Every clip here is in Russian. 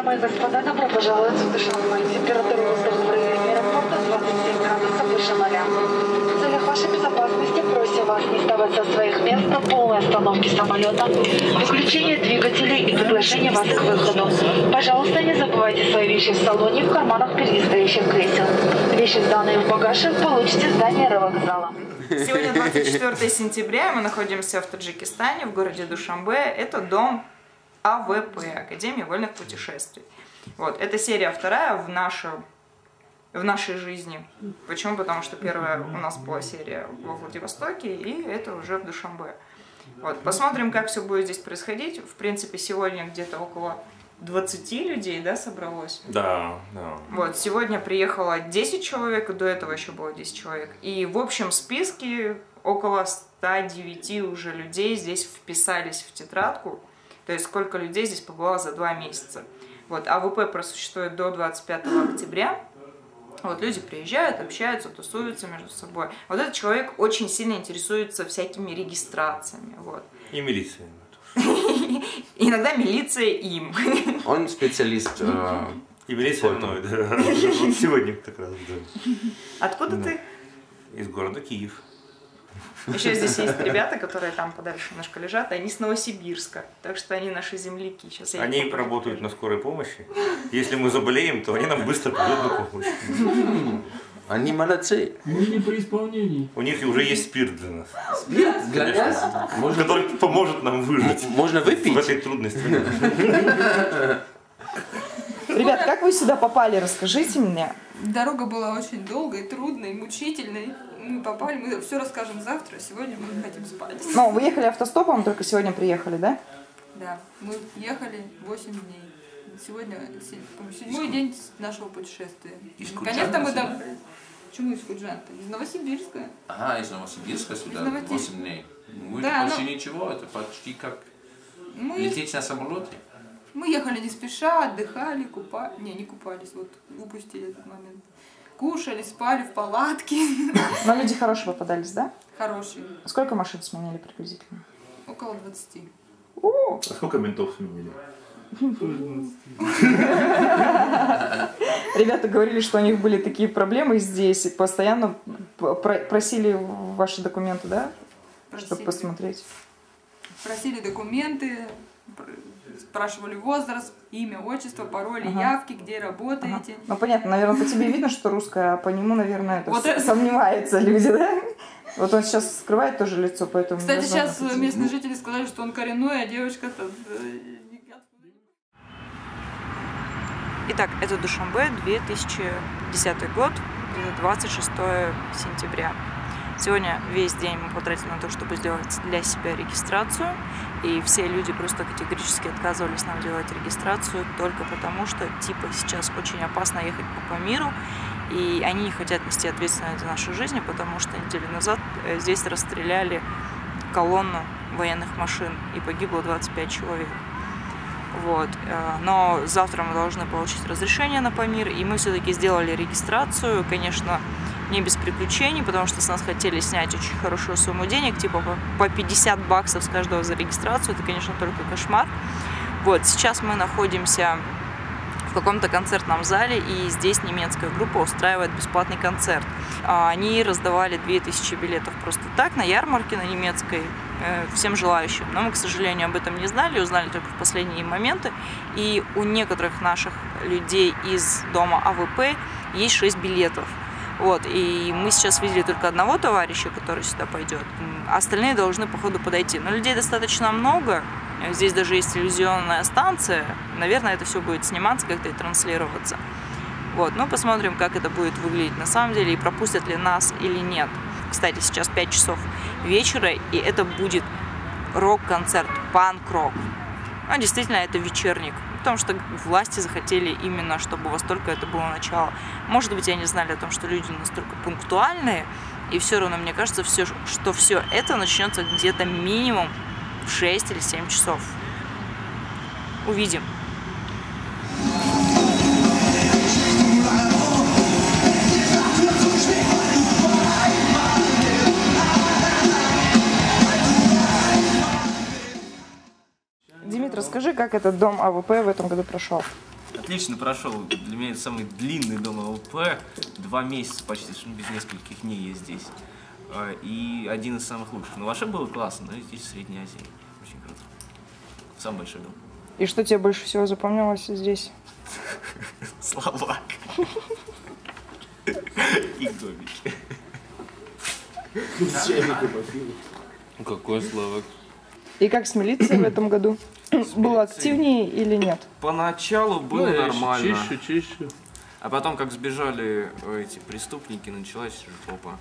Дамы и господа, добро пожаловать в Душанбе. Температура воздуха в районе аэропорта 27 градусов выше 0. В целях вашей безопасности просим вас не вставать со своих мест до полной остановки самолета, выключения двигателей и приглашения вас к выходу. Пожалуйста, не забывайте свои вещи в салоне, в карманах впереди стоящих кресел. Вещи, сданные в багаж, получите в здании аэровокзала. Сегодня 24 сентября, мы находимся в Таджикистане, в городе Душанбе. Это дом АВП, Академия вольных путешествий. Вот, это серия вторая в нашей жизни. Почему? Потому что первая у нас была серия во Владивостоке, и это уже в Душанбе. Вот, посмотрим, как все будет здесь происходить. В принципе, сегодня где-то около 20 людей, да, собралось? Да, да. Вот, сегодня приехало 10 человек, до этого еще было 10 человек. И в общем списке около 109 уже людей здесь вписались в тетрадку. То есть сколько людей здесь побывало за 2 месяца. Вот, АВП просуществует до 25 октября. Вот, люди приезжают, общаются, тусуются между собой. Вот этот человек очень сильно интересуется всякими регистрациями. Вот. И милиция. Иногда милиция им. Он специалист. И милиция мной, да. Вот сегодня как раз, да. Откуда ты? Из города Киев. Еще здесь есть ребята, которые там подальше немножко лежат, они с Новосибирска, так что они наши земляки. Сейчас они работают на скорой помощи. Если мы заболеем, то они нам быстро придут на помощь. Они молодцы. Мы не при исполнении. У них уже есть спирт для нас. Спирт для нас? Который поможет нам выжить. Можно выпить? В этой трудной стране. Ребят, как вы сюда попали, расскажите мне. Дорога была очень долгой, трудной, мучительной. Мы попали, мы все расскажем завтра, сегодня мы хотим спать. Ну, вы ехали автостопом, только сегодня приехали, да? Да, мы ехали 8 дней. Сегодня 7-й день нашего путешествия. Наконец-то мы там... Почему из Худжанта? Из Новосибирска. Ага, из Новосибирска сюда 8 дней. Мы да, почти ничего, это почти как лететь на самолете. Мы ехали не спеша, отдыхали, не купались, вот упустили этот момент. Кушали, спали в палатке. Но люди хорошие попадались, да? Хорошие. Сколько машин сменили приблизительно? Около 20. А сколько ментов сменили? Ребята говорили, что у них были такие проблемы здесь, и постоянно просили ваши документы, да? Чтобы посмотреть. Просили документы, спрашивали возраст, имя, отчество, пароль, явки, где работаете. Ну понятно, наверное, по тебе видно, что русская, а по нему, наверное, это вот сомневаются люди, да? Вот он сейчас скрывает тоже лицо, поэтому... Кстати, сейчас местные жители сказали, что он коренной, а девочка-то... Итак, это Душанбе, 2010 год, 26 сентября. Сегодня весь день мы потратили на то, чтобы сделать для себя регистрацию. И все люди просто категорически отказывались нам делать регистрацию только потому, что типа сейчас очень опасно ехать по миру. И они не хотят нести ответственность за нашу жизнь, потому что неделю назад здесь расстреляли колонну военных машин и погибло 25 человек. Вот. Но завтра мы должны получить разрешение на Памир, и мы все-таки сделали регистрацию, конечно, не без приключений, потому что с нас хотели снять очень хорошую сумму денег, типа по 50 баксов с каждого за регистрацию, это, конечно, только кошмар. Вот, сейчас мы находимся в каком-то концертном зале, и здесь немецкая группа устраивает бесплатный концерт. Они раздавали 2000 билетов просто так, на ярмарке, на немецкой, всем желающим. Но мы, к сожалению, об этом не знали, узнали только в последние моменты. И у некоторых наших людей из дома АВП есть 6 билетов. Вот, и мы сейчас видели только одного товарища, который сюда пойдет. Остальные должны, походу, подойти. Но людей достаточно много. Здесь даже есть телевизионная станция. Наверное, это все будет сниматься как-то и транслироваться. Вот, ну, посмотрим, как это будет выглядеть на самом деле, и пропустят ли нас или нет. Кстати, сейчас 5 часов вечера, и это будет рок-концерт, панк-рок. Ну, действительно, это вечерник. Потому что власти захотели именно, чтобы во столько это было начало. Может быть, они знали о том, что люди настолько пунктуальные, и все равно, мне кажется, что все это начнется где-то минимум в 6 или 7 часов. Увидим. Димит, расскажи, как этот дом АВП в этом году прошел? Отлично прошел. Для меня это самый длинный дом ЛП. 2 месяца почти, без нескольких дней я здесь. И один из самых лучших. Но вообще было классно, но здесь в Средней Азии. Очень круто. Самый большой дом. И что тебе больше всего запомнилось здесь? Словак. И домики. Какой Словак? И как с милицией в этом году? Было активнее или нет? Поначалу было нормально. Чище. А потом, как сбежали эти преступники, началась жопа.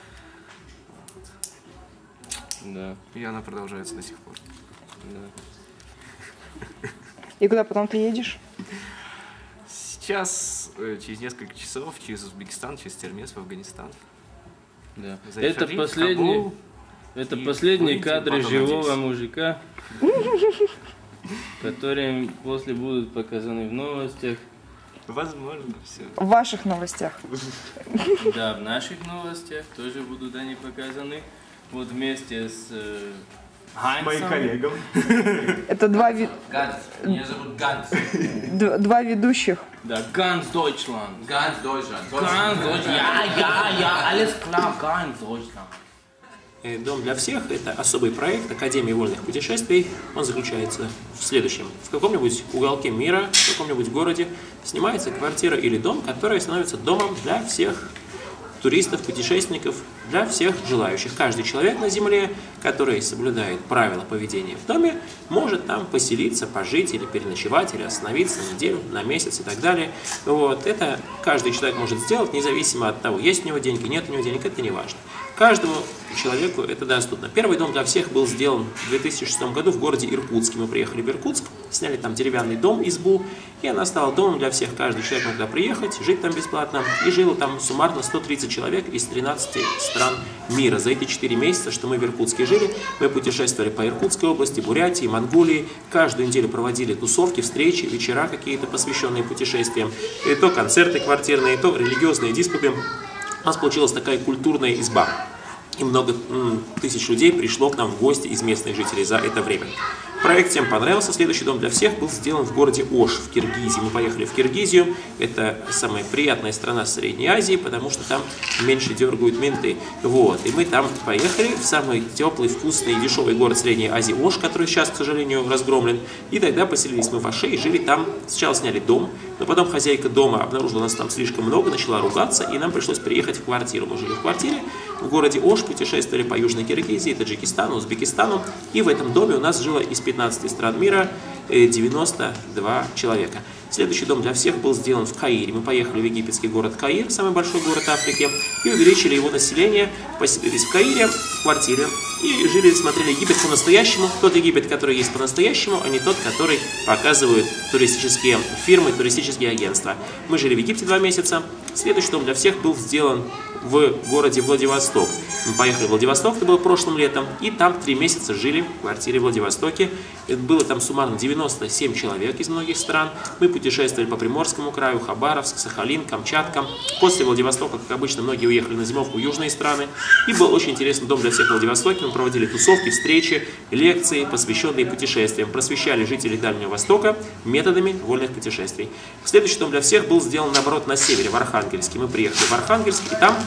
Да. И она продолжается до сих пор. Да. И куда потом ты едешь? Сейчас, через несколько часов, через Узбекистан, через Термес в Афганистан. Да. Это последние кадры потом, живого надеюсь. мужика, которые после будут показаны в новостях. Возможно, все. В ваших новостях. Да, в наших новостях тоже будут они показаны. Вот вместе с Хайнсом. Моим коллегам. Это два Ганс. Меня зовут Ганс. ведущих. Да, Ганс Deutschland. Ганс Deutschland. Ганс Deutschland. Ja, alles klar, Ганс Deutschland. Дом для всех – это особый проект Академии вольных путешествий. Он заключается в следующем. В каком-нибудь уголке мира, в каком-нибудь городе снимается квартира или дом, который становится домом для всех туристов, путешественников, для всех желающих. Каждый человек на Земле, который соблюдает правила поведения в доме, может там поселиться, пожить или переночевать, или остановиться на неделю, на месяц и так далее. Вот. Это каждый человек может сделать, независимо от того, есть у него деньги, нет у него денег, это не важно. Каждому человеку это доступно. Первый дом для всех был сделан в 2006 году в городе Иркутске. Мы приехали в Иркутск, сняли там деревянный дом, избу, и она стала домом для всех. Каждый человек мог туда приехать, жить там бесплатно. И жило там суммарно 130 человек из 13 стран мира. За эти 4 месяца, что мы в Иркутске жили, мы путешествовали по Иркутской области, Бурятии, Монголии. Каждую неделю проводили тусовки, встречи, вечера какие-то, посвященные путешествиям. И то концерты квартирные, то религиозные диспуты. У нас получилась такая культурная изба. И много тысяч людей пришло к нам в гости из местных жителей за это время. Проект всем понравился. Следующий дом для всех был сделан в городе Ош в Киргизии. Мы поехали в Киргизию. Это самая приятная страна Средней Азии, потому что там меньше дергают менты. Вот. И мы там поехали в самый теплый, вкусный и дешевый город Средней Азии Ош, который сейчас, к сожалению, разгромлен. И тогда поселились мы в Оше и жили там. Сначала сняли дом, но потом хозяйка дома обнаружила нас там слишком много, начала ругаться, и нам пришлось переехать в квартиру. Мы жили в квартире в городе Ош, путешествовали по Южной Киргизии, Таджикистану, Узбекистану. И в этом доме у нас жило из 15 стран мира 92 человека. Следующий дом для всех был сделан в Каире. Мы поехали в египетский город Каир, самый большой город Африки, и увеличили его население, поселились в Каире, в квартире, и жили, смотрели Египет по-настоящему. Тот Египет, который есть по-настоящему, а не тот, который показывают туристические фирмы, туристические агентства. Мы жили в Египте 2 месяца. Следующий дом для всех был сделан в городе Владивосток. Мы поехали в Владивосток, это было прошлым летом, и там 3 месяца жили в квартире в Владивостоке. Было там суммарно 97 человек из многих стран. Мы путешествовали по Приморскому краю, Хабаровск, Сахалин, Камчатка. После Владивостока, как обычно, многие уехали на зимовку в южные страны. И был очень интересный дом для всех в Владивостоке. Мы проводили тусовки, встречи, лекции, посвященные путешествиям. Просвещали жителей Дальнего Востока методами вольных путешествий. Следующий дом для всех был сделан, наоборот, на севере, в Архангельске. Мы приехали в Архангельск, и там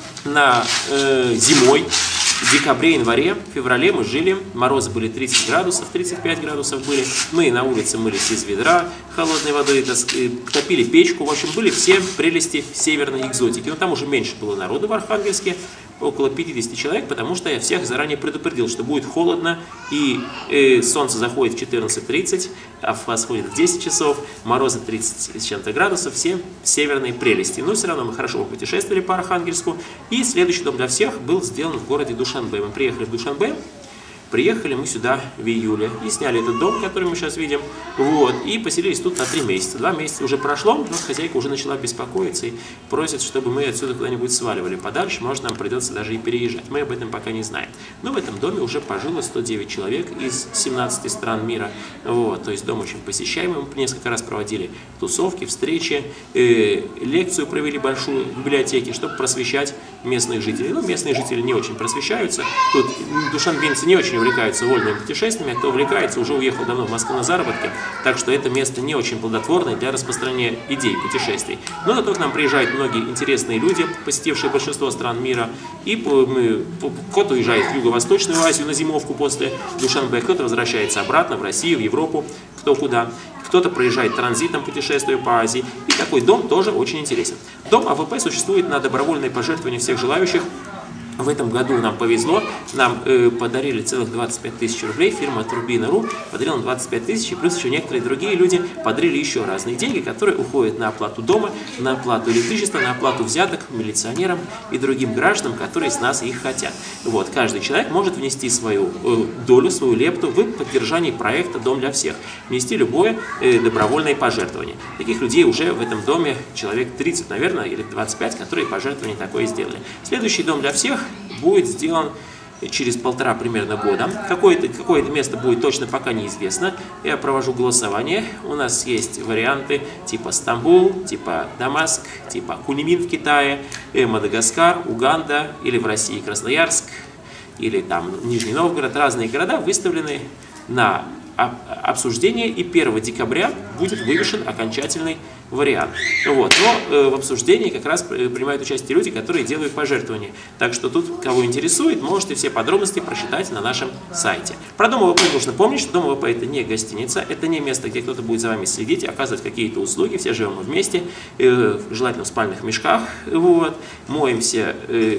зимой, в декабре, январе, феврале мы жили, морозы были 30 градусов, 35 градусов были, мы на улице мылись из ведра холодной водой, топили печку, в общем, были все прелести северной экзотики. Но там уже меньше было народу в Архангельске, около 50 человек, потому что я всех заранее предупредил, что будет холодно, и солнце заходит в 14:30, а восходит в 10 часов, морозы 30 с чем-то градусов, все северные прелести. Но все равно мы хорошо путешествовали по Архангельску, и следующий дом для всех был сделан в городе Душанбе. Мы приехали в Душанбе. Приехали мы сюда в июле и сняли этот дом, который мы сейчас видим, вот, и поселились тут на 3 месяца. 2 месяца уже прошло, но хозяйка уже начала беспокоиться и просит, чтобы мы отсюда куда-нибудь сваливали подальше, может, нам придется даже и переезжать. Мы об этом пока не знаем. Но в этом доме уже пожило 109 человек из 17 стран мира, вот, то есть дом очень посещаемый. Мы несколько раз проводили тусовки, встречи, лекцию провели большую в библиотеке, чтобы просвещать местных жителей. Но местные жители не очень просвещаются, тут душанбинцы не очень увлекаются вольными путешествиями, кто увлекается, уже уехал давно в Москву на заработки, так что это место не очень плодотворное для распространения идей путешествий. Но зато к нам приезжают многие интересные люди, посетившие большинство стран мира, и кто-то уезжает в Юго-Восточную Азию на зимовку после Душанбе, кто-то возвращается обратно в Россию, в Европу, кто куда. Кто-то проезжает транзитом, путешествуя по Азии. И такой дом тоже очень интересен. Дом АВП существует на добровольное пожертвование всех желающих. В этом году нам повезло, нам подарили целых 25 тысяч рублей, фирма Турбина.ру подарила нам 25 тысяч, и плюс еще некоторые другие люди подарили еще разные деньги, которые уходят на оплату дома, на оплату электричества, на оплату взяток милиционерам и другим гражданам, которые с нас их хотят. Вот, каждый человек может внести свою долю, свою лепту в поддержание проекта «Дом для всех», внести любое добровольное пожертвование. Таких людей уже в этом доме человек 30, наверное, или 25, которые пожертвование такое сделали. Следующий «Дом для всех» будет сделан через 1,5 примерно года. Какое-то место будет точно пока неизвестно. Я провожу голосование. У нас есть варианты типа Стамбул, типа Дамаск, типа Куньмин в Китае, Мадагаскар, Уганда или в России Красноярск, или там Нижний Новгород. Разные города выставлены на обсуждение, и 1 декабря будет вывешен окончательный вариант. Вот. Но в обсуждении как раз принимают участие люди, которые делают пожертвования. Так что тут, кого интересует, можете все подробности прочитать на нашем сайте. Про Дом АВП нужно помнить, что Дом АВП это не гостиница, это не место, где кто-то будет за вами следить, оказывать какие-то услуги. Все живем мы вместе, желательно в спальных мешках. Вот. Моемся,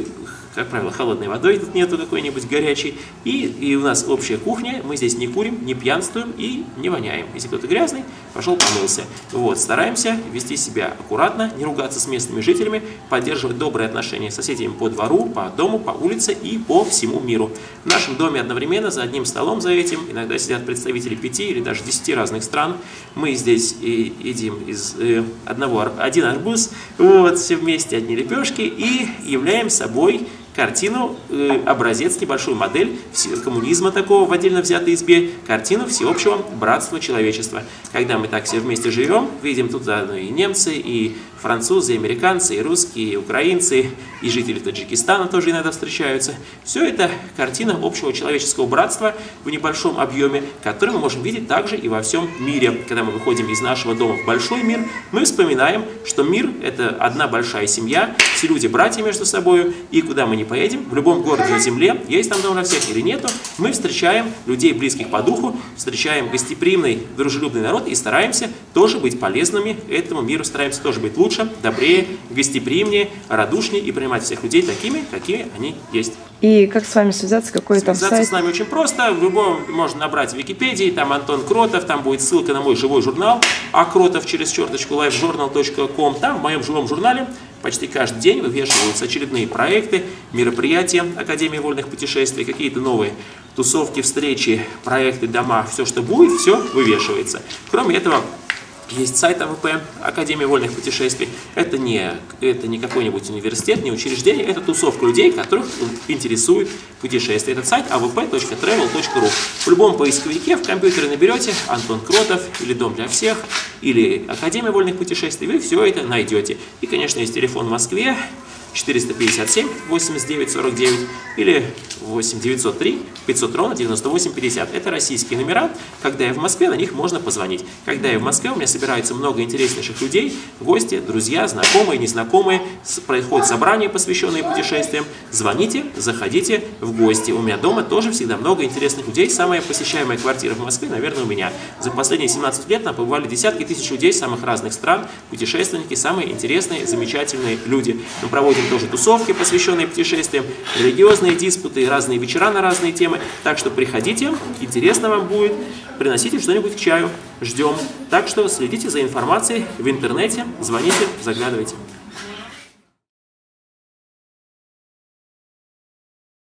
как правило, холодной водой, тут нету какой-нибудь горячей. И у нас общая кухня, мы здесь не курим, не пьянствуем и не воняем. Если кто-то грязный, пошел помылся. Вот, стараемся вести себя аккуратно, не ругаться с местными жителями, поддерживать добрые отношения с соседями по двору, по дому, по улице и по всему миру. В нашем доме одновременно за одним столом за этим иногда сидят представители 5 или даже 10 разных стран. Мы здесь едим из один арбуз, вот, все вместе, одни лепешки, и являем собой картину, образец, небольшую модель коммунизма такого в отдельно взятой избе, картину всеобщего братства человечества. Когда мы так все вместе живем, видим тут заодно и немцы, и французы, и американцы, и русские, и украинцы, и жители Таджикистана тоже иногда встречаются. Все это картина общего человеческого братства в небольшом объеме, который мы можем видеть также и во всем мире. Когда мы выходим из нашего дома в большой мир, мы вспоминаем, что мир – это одна большая семья, все люди братья между собой, и куда мы не поедем, в любом городе на земле, есть там дом для всех или нету, мы встречаем людей, близких по духу, встречаем гостеприимный, дружелюбный народ и стараемся тоже быть полезными этому миру, стараемся тоже быть лучше, добрее, гостеприимнее, радушнее и принимать всех людей такими, какие они есть. И как с вами связаться, какой там сайт? Связаться с нами очень просто, в любом можно набрать в Википедии, там Антон Кротов, там будет ссылка на мой живой журнал, Кротов через черточку livejournal.com, там в моем живом журнале почти каждый день вывешиваются очередные проекты, мероприятия Академии вольных путешествий, какие-то новые тусовки, встречи, проекты, дома, все, что будет, все вывешивается. Кроме этого, есть сайт АВП, Академия вольных путешествий. Это не какой-нибудь университет, не учреждение, это тусовка людей, которых интересует путешествие. Этот сайт avp.travel.ru. В любом поисковике в компьютере наберете Антон Кротов, или Дом для всех, или Академия вольных путешествий, вы все это найдете. И, конечно, есть телефон в Москве 457 89 49 или 8 903 500 ровно 98 50. Это российские номера. Когда я в Москве, на них можно позвонить. Когда я в Москве, у меня собирается много интереснейших людей, гости, друзья, знакомые, незнакомые. Происходят собрания, посвященные путешествиям. Звоните, заходите в гости. У меня дома тоже всегда много интересных людей. Самая посещаемая квартира в Москве, наверное, у меня. За последние 17 лет нам побывали десятки тысяч людей самых разных стран, путешественники, самые интересные, замечательные люди. Мы проводим тоже тусовки, посвященные путешествиям, религиозные диспуты, разные вечера на разные темы. Так что приходите, интересно вам будет, приносите что-нибудь к чаю, ждем. Так что следите за информацией в интернете, звоните, заглядывайте.